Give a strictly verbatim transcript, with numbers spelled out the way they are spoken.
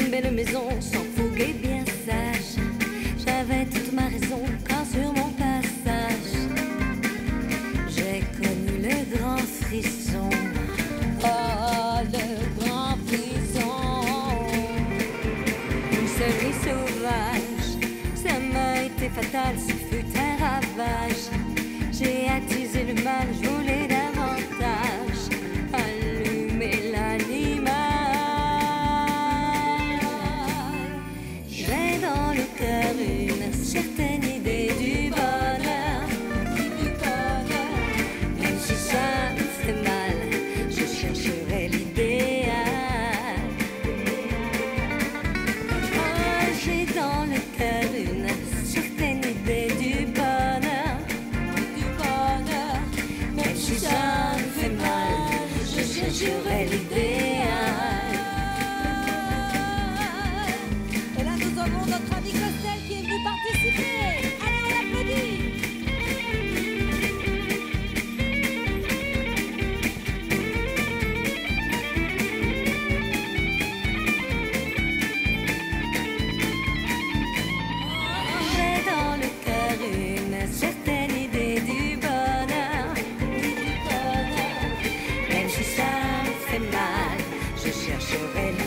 une belle maison, sans fougue et bien sage. J'avais toute ma raison quand sur mon passage j'ai connu le grand frisson. Oh, le grand frisson. Une seule sauvage, ça m'a été fatal, ce fut un ravage. J'ai attisé le mal, je voulais davantage allumer l'animal. J'ai dans le cœur une certaine idée du bonheur, du bonheur. Même si ça me fait mal, je chercherai l'idéal. Oh, j'ai dans le cœur une certaine idée du bonheur, du bonheur. Même si ça me fait mal, je chercherai l'idéal. Et là, nous avons notre ami Costel qui est venu participer. Allez, on l'applaudit. J'ai dans le cœur une certaine idée du bonheur, du bonheur. Même si ça me fait mal, je chercherai